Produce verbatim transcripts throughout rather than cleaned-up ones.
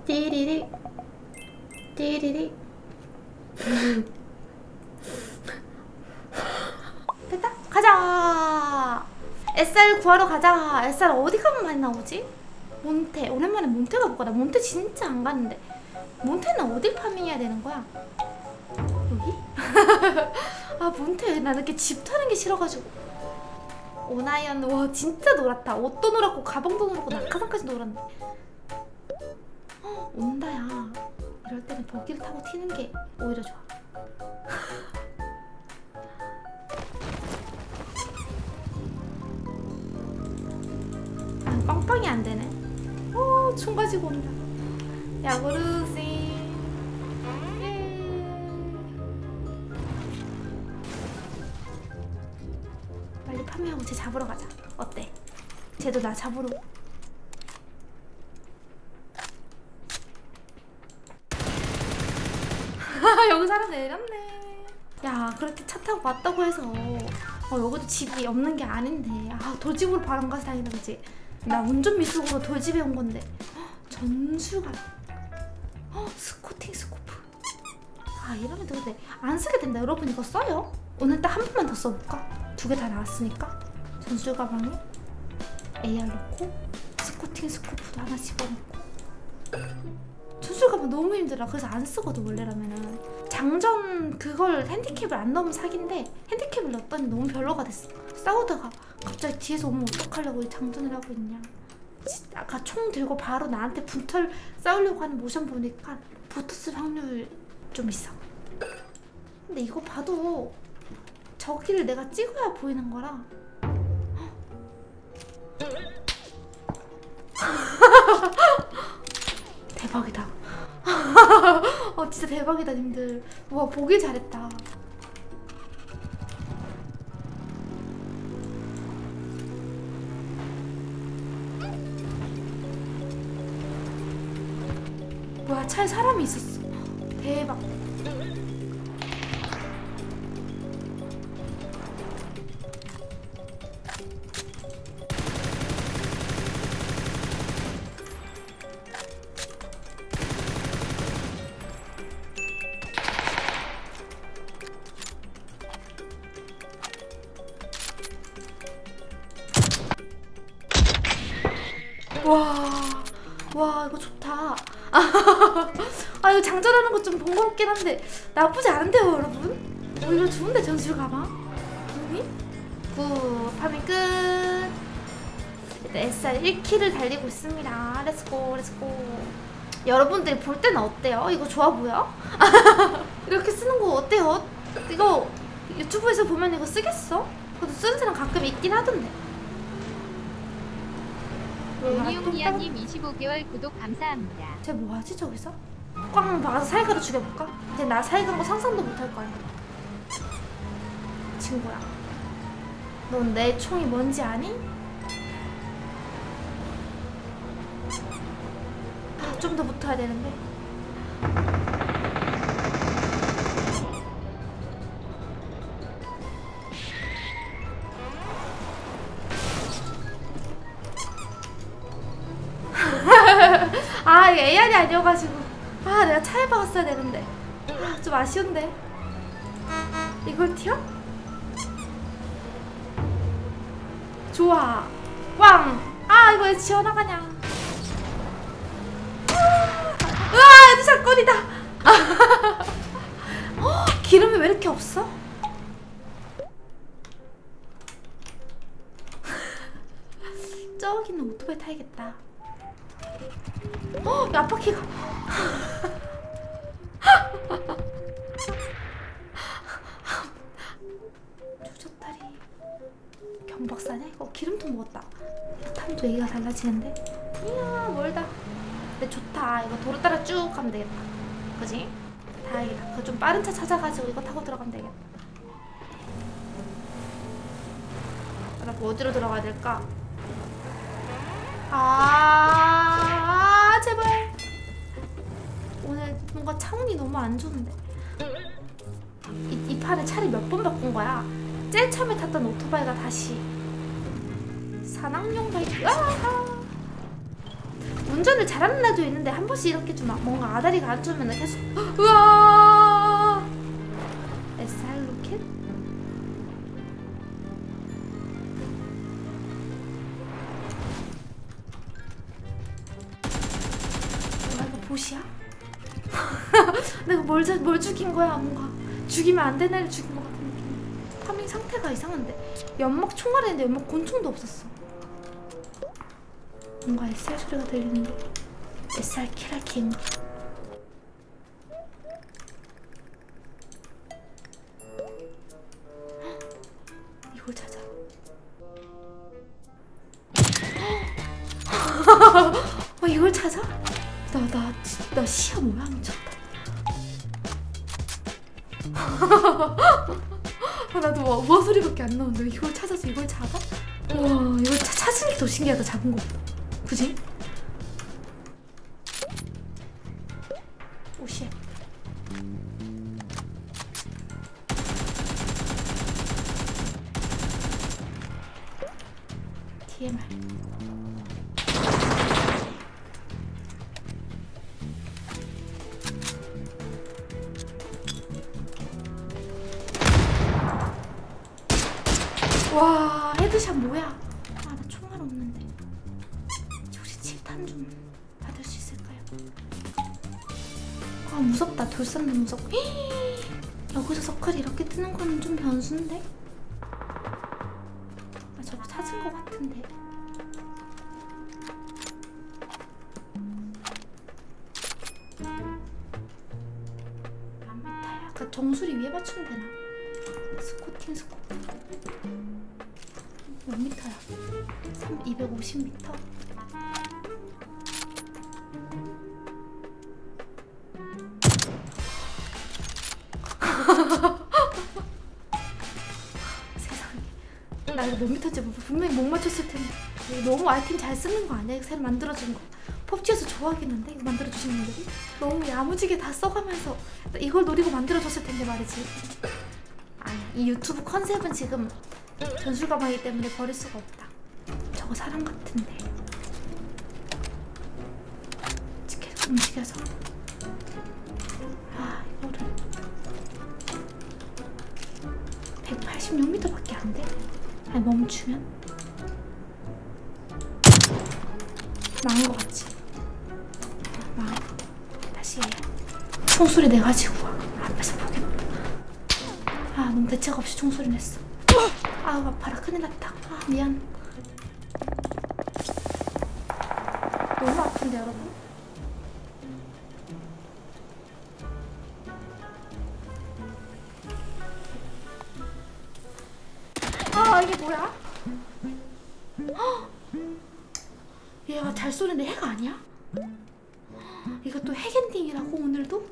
띠리리 띠리리 됐다! 가자! 에스알 구하러 가자! 에스알 어디 가면 많이 나오지? 몬테. 오랜만에 몬테 가볼까? 나 몬테 진짜 안 갔는데. 몬테는 어딜 파밍해야 되는 거야? 여기? 아 몬테 나 이렇게 집 타는 게 싫어가지고. 오나이언. 와 진짜 놀았다. 옷도 놀았고 가방도 놀았고 낙하산까지 놀았네. 헉, 온다야. 이럴 때는 버기를 타고 튀는 게 오히려 좋아. 아, 빵빵이 안 되네. 오, 총 가지고 온다. 야구르지. 빨리 판매하고 쟤 잡으러 가자. 어때? 쟤도 나 잡으러. 여기 사람 내렸네. 야 그렇게 차 타고 왔다고 해서 어, 여기도 집이 없는 게 아닌데. 아 돌집으로 바로 안 가서 다행이다. 그치? 나 운전 미숙으로 돌집에 온 건데. 헉, 전술관. 어, 스코팅 스코프. 아 이러면 근데 안 쓰게 된다. 여러분 이거 써요? 오늘 딱 한 번만 더 써볼까? 두 개 다 나왔으니까. 전술 가방에 에이알 넣고 스코팅 스코프도 하나 집어넣고. 전술 가방 너무 힘들어. 그래서 안 쓰거든 원래라면은. 장전 그걸 핸디캡을 안 넣으면 사기인데 핸디캡을 넣었더니 너무 별로가 됐어. 싸우다가 갑자기 뒤에서 오면 어떡하려고 장전을 하고 있냐. 아까 총 들고 바로 나한테 분털 싸우려고 하는 모션 보니까 붙었을 확률 좀 있어. 근데 이거 봐도 저기를 내가 찍어야 보이는 거라. 대박이다. 어 진짜 대박이다 님들. 와 보길 잘했다. 뭐야 차에 사람이 있었어. 대박. 와, 와 이거 좋다. 아 이거 장전하는 거 좀 번거롭긴 한데 나쁘지 않은데요 여러분? 오히려 좋은데 전술 가방? 여기? 굿 파밍 끝. 일단 에스알 일 킬을 달리고 있습니다. 렛츠고 렛츠고. 여러분들이 볼 때는 어때요? 이거 좋아 보여? 이렇게 쓰는 거 어때요? 이거 유튜브에서 보면 이거 쓰겠어? 저도 쓰는 사람 가끔 있긴 하던데. 용이용이야님 이십오 개월 구독 감사합니다. 쟤 뭐하지 저기서? 꽝 박아서 사이가로 죽여볼까? 이제 나 사이가는 거 상상도 못할 거 아니야. 친구야 넌 내 총이 뭔지 아니? 아, 좀 더 붙어야 되는데. 아 이게 에이알이 아니어가지고. 아 내가 차에 박았어야 되는데. 아, 좀 아쉬운데. 이걸 튀어? 좋아. 꽝. 아 이거 왜 지어나가냐. 으아 얘도 사건이다. 어, 기름이 왜 이렇게 없어? 저기는 오토바이 타야겠다. 어, 야, 앞바퀴가. 조젓다리. 경박사냐? 이거 기름통 먹었다. 타면 얘기가 달라지는데? 이야, 멀다. 근데 좋다. 이거 도로 따라 쭉 가면 되겠다. 그지? 다행이다. 그 좀 빠른 차 찾아가지고 이거 타고 들어가면 되겠다. 나 뭐 어디로 들어가야 될까? 아, 아 제발. 오늘 뭔가 차운이 너무 안 좋은데. 이, 이 판에 차를 몇 번 바꾼 거야. 제일 처음에 탔던 오토바이가 다시 산악용 바이크. 아! 운전을 잘하는 날도 있는데 한 번씩 이렇게 좀 뭔가 아다리가 안 좋으면 계속 으아 에스알 로켓? 뭐야 이거 보시야? 내가 뭘, 자, 뭘 죽인 거야? 뭔가 죽이면 안 되는 애를 죽인 것 같은 느낌. 파밍 상태가 이상한데 연막 총알인데 연막 권총도 없었어. 뭔가 에스알 소리가 들리는데 에스알 키라키인가? 이걸 찾아. 어, 이걸 찾아? 나, 나, 나 시야 뭐야? 미쳤다. 아, 나도 뭐, 뭐 소리밖에 안 나오는데 이걸 찾아서 이걸 잡아? 와, 이걸 차, 찾은 게 더 신기하다. 잡은 거보다. 그지? 오쉣. 디엠알. 와, 헤드샷 뭐야? 아, 나 총알 없는데. 혹시 칠탄 좀 받을 수 있을까요? 아, 무섭다. 돌산도 무섭고. 히히, 여기서 서클이 이렇게 뜨는 거는 좀 변수인데? 아, 저거 찾은 거 같은데. 몇 미터야? 아까 정수리 위에 맞추면 되나? 스코팅 스코팅. 몇 미터야? 이백오십 미터? 세상에. 나 이거 몇 미터인지 분명히 못 맞췄을 텐데. 이거 너무 아이템 잘 쓰는 거 아니야? 이거 새로 만들어준 거. 펍지에서 좋아하긴 한데 이거 만들어주시는 분들이 너무 야무지게 다 써가면서 이걸 노리고 만들어줬을 텐데 말이지. 아니, 이 유튜브 컨셉은 지금 전술 가방이기 때문에 버릴 수가 없다. 저거 사람 같은데. 계속 움직여서. 아, 이거를 백팔십육 미터밖에 안 돼? 아니, 멈추면 망한 거 같지? 망. 다시 해. 총소리 내가지고 와. 앞에서 보겠다. 아, 너무 대책 없이 총소리 냈어. 아우, 아파라. 큰일 났다. 아, 미안. 너무 아픈데, 여러분? 아, 이게 뭐야? 헉! 얘가 잘 쏘는데 핵 아니야? 이것도 핵엔딩이라고, 오늘도?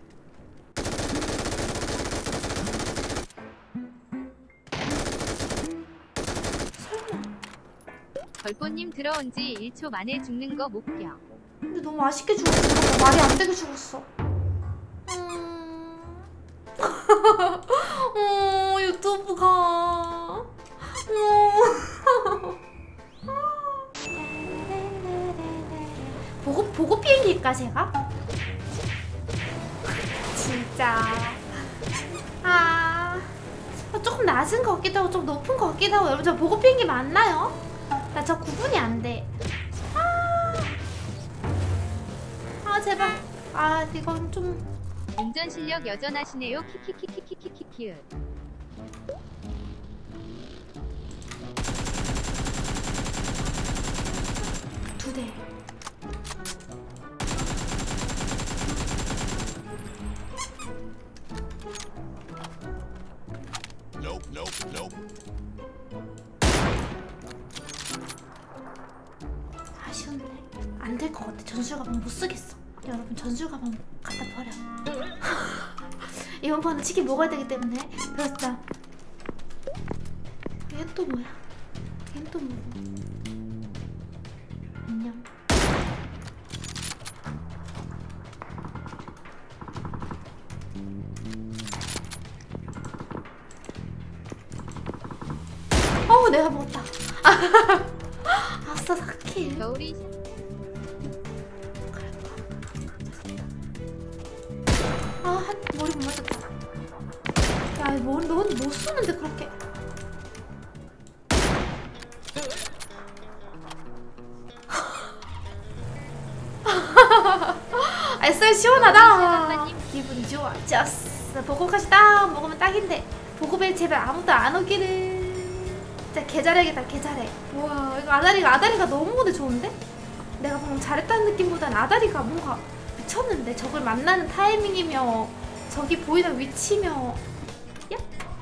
벌보님 들어온 지 일 초 만에 죽는 거 목표. 근데 너무 아쉽게 죽었어. 말이 안 되게 죽었어. 음... 어, 유튜브가. 음... 보고, 보고 비행기일까, 제가? 진짜. 아. 조금 낮은 것 같기도 하고, 좀 높은 것 같기도 하고. 여러분, 저 보고 비행기 맞나요? 나 저 구분이 안 돼. 아, 아 제발. 아, 이건 좀. 운전 실력 여전하시네요. 키키키키키키키키. 두 대. Nope, nope, nope. 아쉬운데 안 될 것 같아. 전술 가방 못 쓰겠어. 여러분, 전술 가방 갖다 버려. 이번 판은 치킨 먹어야 되기 때문에. 그렇다. 얘 또 뭐야? 얘 또 뭐고? 안녕. 어우, 내가 먹었다. 아싸, 사 킬. 겨울이 아, 한 머리 못 맞았다. 야, 머리 넌못 쏘는데 그렇게. 아싸 시원하다. 기분 좋아. 좋았어. 보고까지 딱 먹으면 딱인데 보고벨 제발 아무도 안 오기를. 진짜 개잘해야겠다. 개잘해. 우와, 이거 아다리가 아다리가 너무 근데 좋은데? 내가 방금 잘했다는 느낌보단 아다리가 뭔가 미쳤는데. 적을 만나는 타이밍이며 적이 보이는 위치며. 야?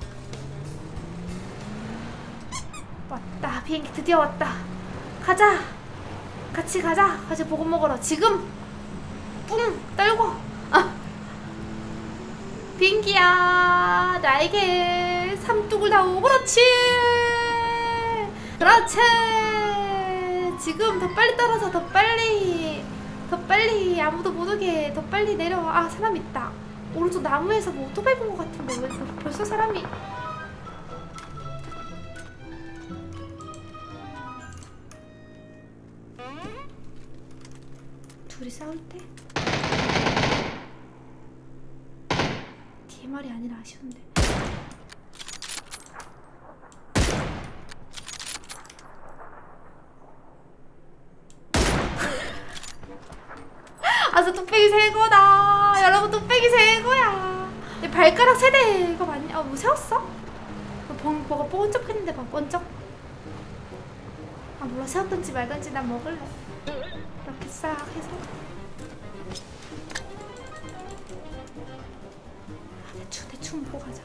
왔다. 비행기 드디어 왔다. 가자. 같이 가자. 같이 보고 먹으러. 지금 뿡 떨고. 아. 비행기야 나에게 삼뚝을 다오. 그렇지 그렇지. 지금 더 빨리 떨어져. 더 빨리 더 빨리. 아무도 못 오게 더 빨리 내려와. 아, 사람 있다. 오른쪽 나무에서 뭐 오토바이 본 것 같은데 왜 벌써 사람이. 둘이 싸울 때? 디엠알이 아니라 아쉬운데. 아저 뚝배기 새거다. 여러분 뚝배기 새거야. 내 발가락 세대 이거 맞냐? 아, 뭐 세웠어? 뭐, 뭐가 번쩍했는데 막 번쩍. 아 몰라. 세웠던지 말던지 난 먹을래. 이렇게 싹 해서 대충 대충 먹고 가자.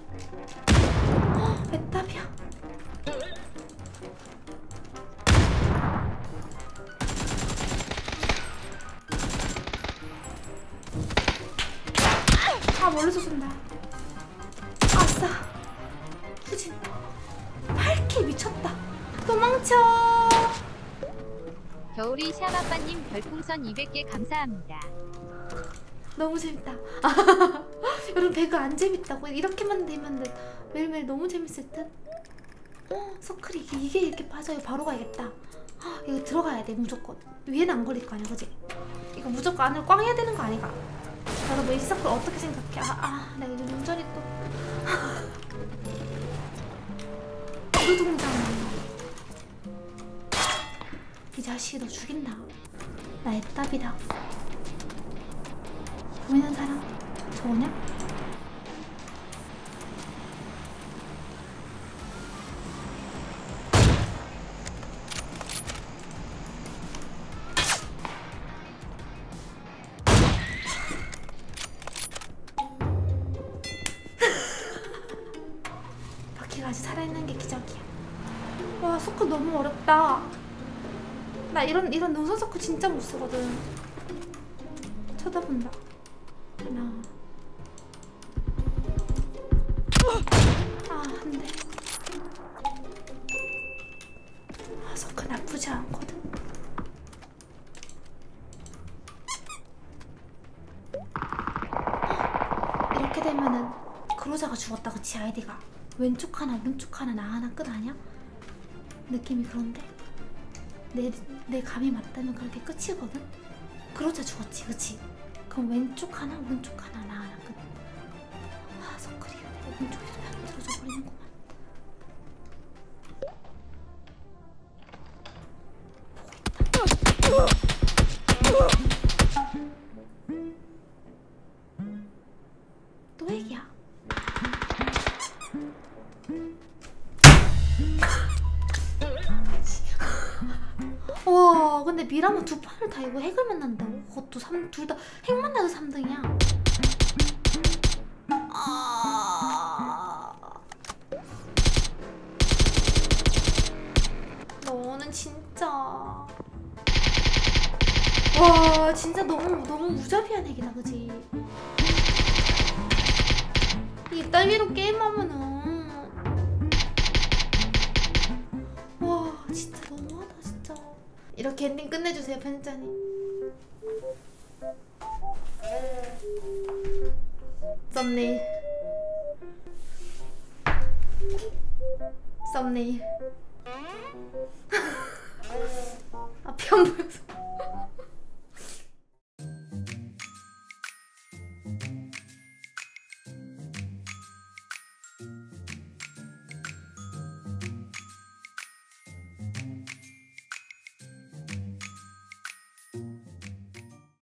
헉, 애답이야. 아, 멀리서 쏜다. 아싸. 후진. 팔 킬 미쳤다. 도망쳐. 겨울이 샤마빠님 별풍선 이백 개 감사합니다. 너무 재밌다. 여러분 배그 안 재밌다고? 이렇게만 되면 매일매일 너무 재밌을 듯? 어, 서클이 이게, 이게 이렇게 빠져요. 바로 가야겠다. 헉, 이거 들어가야 돼 무조건. 위에는 안 걸릴 거 아니야 그지? 이거 무조건 안을 꽝 해야 되는 거 아니가? 여러분 이 서클 어떻게 생각해? 아, 아 내가 이거 운전이 또 그 동작. 이 자식이 너 죽인다. 나 애답이다. 보이는 사람? 저거냐? 바퀴가 아직 살아있는 게 기적이야. 와, 소크 너무 어렵다. 나 이런 이런 노선 서클 진짜 못 쓰거든. 쳐다본다. 하나. 아, 안 돼. 아, 서클 나쁘지 않거든. 이렇게 되면은 그로자가 죽었다, 그치? 아이디가 왼쪽 하나 오른쪽 하나 나 하나 끝 아니야? 느낌이 그런데? 내, 내 감이 맞다면 그렇게 끝이거든? 그로자 죽었지, 그치? 그럼 왼쪽 하나 오른쪽 하나 나 하나 끝. 아, 서클이 내 오른쪽에서 편 들어져 버리는구만. 보고 있다. 또 얘기야. 와, 근데 미라마 두 판을 다 이거 핵을 만난다고? 그것도 둘 다 핵 만나도 삼 등이야. 아... 너는 진짜. 와, 진짜 너무 너무 무자비한 핵이다, 그지? 이 딸기로 게임하면은. 와, 진짜 너무하다, 진짜. 이렇게 엔딩 끝내주세요, 편집자님. 썸네일. 썸네일. 앞이 안 보여서.